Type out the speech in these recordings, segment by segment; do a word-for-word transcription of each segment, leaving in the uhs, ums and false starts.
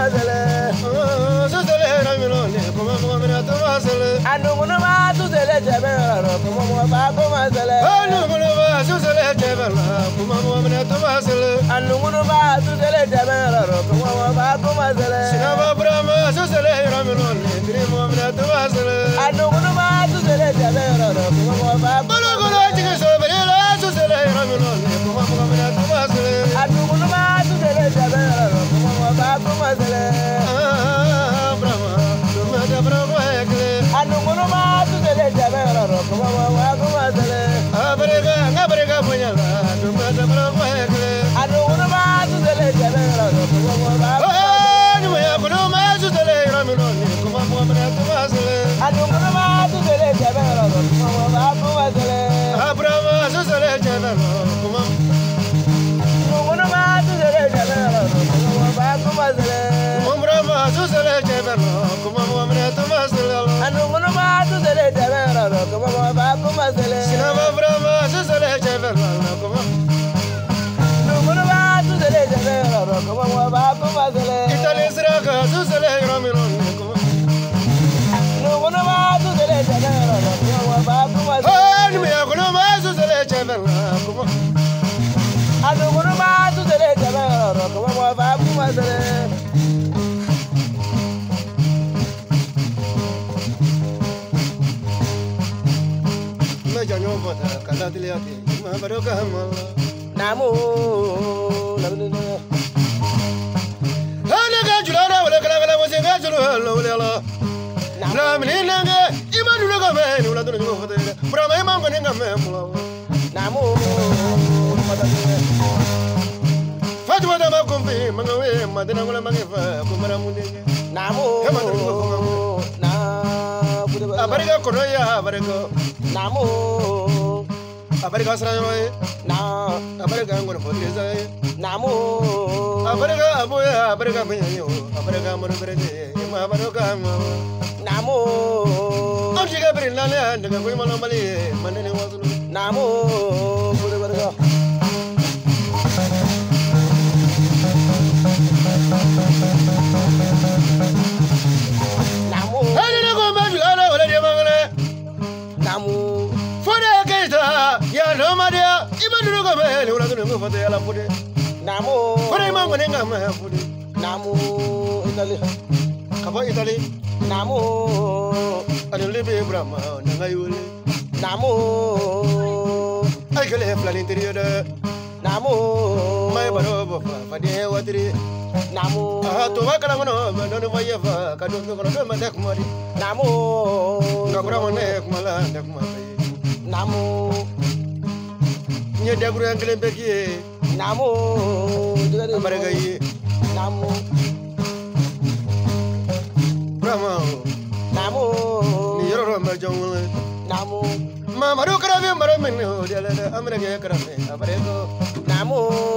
mazele. Susele ramilone, kuma kuma mina tu mazele. Anu munu ma susele jebelo, kuma kuma ba ko mazele. Anu munu ma susele jebelo, kuma kuma mina tu mazele. Anu munu ma susele jebelo, kuma kuma ba ko mazele. Sinaba brama susele ramilone, kuma mina tu mazele. Anu munu ma susele jebelo, kuma kuma ba ko. Golo golo chike soberela susele ramilone, kuma kuma mina tu mazele. Anu munu ma susele jebelo, kuma kuma ba ko mazele. Brama, brama brama ekle. Anu munu ma susele jebelo, kuma kuma ba ko mazele. Abrega, abrega punyala, brama brama ekle. Anu munu ma susele jebelo, kuma kuma ba ko. Anu ya kuno ma susele ramilone, kuma kuma mina tu mazele. Anu munu ma susele jebelo, kuma kuma ba ko mazele. Brama susele jebelo, kuma Anu munu ma susele jebelo, kuma kuma ba ko mazele. Brama susele jebelo, kuma kuma mina tu mazele. Anu munu ma susele jebelo, kuma kuma ba ko mazele. Sinaba brama susele jebelo, kuma Anu munu ma susele jebelo, kuma kuma ba ko mazele. Itali sraga susele ramilone, kuma Anu munu ma susele jebelo, kuma kuma ba ko mazele. Anu ya kuno ma susele jebelo, kuma Anu munu ma susele jebelo, kuma kuma ba ko mazele. Janyo bota kala diliati ma baroka mal Namu, namu, Hala ga julara wala kala kala wase ga julu wala wala La menina ga imanu ga me wala dun go fate Pra me mam ga me mula namu, Fatima da ma kumbi manga we madina wala mangi fa kumara munde namu, na, Abariga kono ya abariga namu, Abariga sra yo na, Abariga ngone fotreza namu, Abariga aboya abariga pinyo abariga mono berede ma baroka mal namu, Antiga brinale ndaga koy malo mali manene wasulu namu, bule barga. Namu, Hele ko ma julara wala de mangale namu, Fode keita ya no madia imanu ko me wala dun go fate ala fode namu, Fode ma ngone ngam fode namu, Italy, Kaba Italy namu, anu lebe brama nanga yule namu, Ay kele plan interior namu, Mai baro bo fa fade watri namu, Ah to wa kala ngono no vaya fa ka do ko no ma tek mari namu, Ka bra mo ne kumala nek ma fe namu, Nye de gru angle bekie namu, Amaraga yi namu, brama namu, ni yoro ma jongule namu, Ma maru kara ve maro men ho de la amrage kara me abarego namu,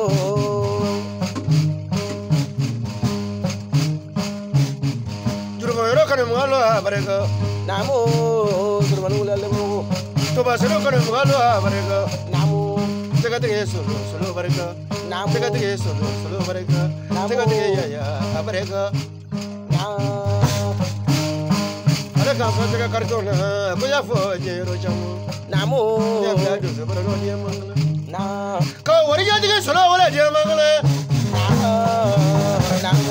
Jurgo yoro kana ngalo abarego namu, surmanu lelemu, To ba sero kana ngalo abarego namu, Tega tege solo solo abarego namu, Tega tege solo solo abarego Tega tege ya ya abarego namu, Ala ka so tega kartona ko ya fo je ro jamu namu, Ya bla do so baro ni mangala na, Ka wari ya tege solo wala je mangala namu,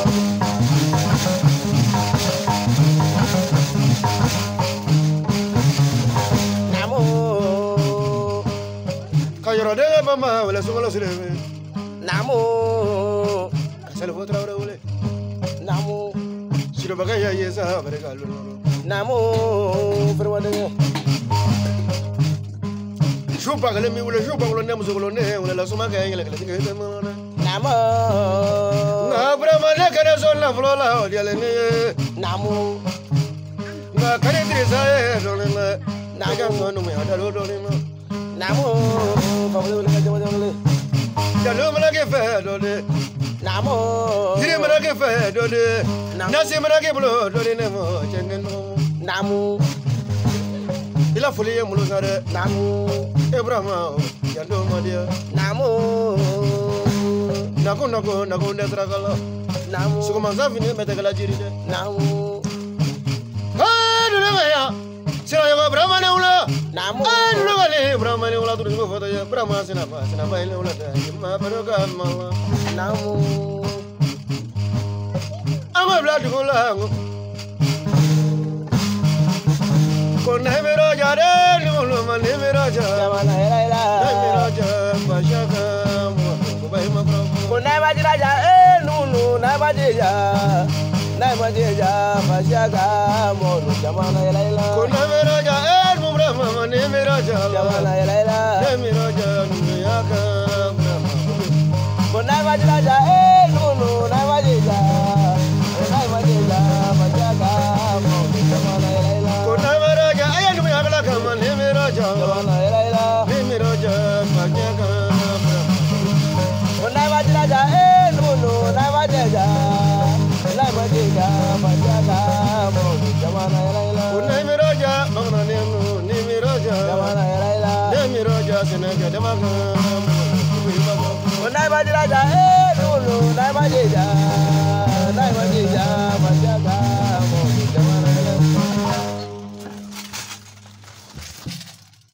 namu, Ka yoro de ba ma wala so wala sire namu, Ka sel fo tra wala namu, Siro baga ya yesa abarego lo namu, perwade, Shupa gale mi wala shupa wala ne muso wala ne wala la suma ga yele kala tege te mana namu, Na brama ne kana so la flola o diale ne namu, Na kare trisa e do ne na Na ga ngono me ada do do ne no namu, pablo le kaje wale, Ya lo mala ke fe do de namu, Dire mala ke fe do de Na Na se mala ke blo do de ne mo chenne no namu, Ila fuli ye mulo sare namu, Ibrahima ya do ma dia namu, Na ko na ko na ko ne tra kala Namu. Suko manza fini mete kala jiri de. Namu. Ah, dulu ya. Sira ya Brahma ne ula. Namu. Ah, dulu kali Brahma ne ula turu foto ya Brahma sina pa sina pa ile ula ta. Ma baroka mala. Namu. Amo bla dugula ngo. Kona me raja de lulu mane me raja. Jamana ela Me ela. raja bashaka mo ko bai ma pro. Kunai majiraja eh nunu nai majija. Nai majija fashaga monu jamana ela ela. Kona me raja eh mo Brahma mane me raja. Jamana ela ela. Me raja dunya ka Brahma. Kunai majiraja eh nunu nai majija. Nai majija fashaga monu jamana ela ela. Kona me raja ay dunya ka la mane me raja. Jamana ela ela. Me raja bashaka Brahma. Kunai majiraja eh nunu nai majija. Nai majija fashaga monu jamana ela ela. Kona me raja magna ne ni me raja. Jamana ela ela. Ne me raja sina ka dama ka. Kunai majiraja eh nunu nai majija.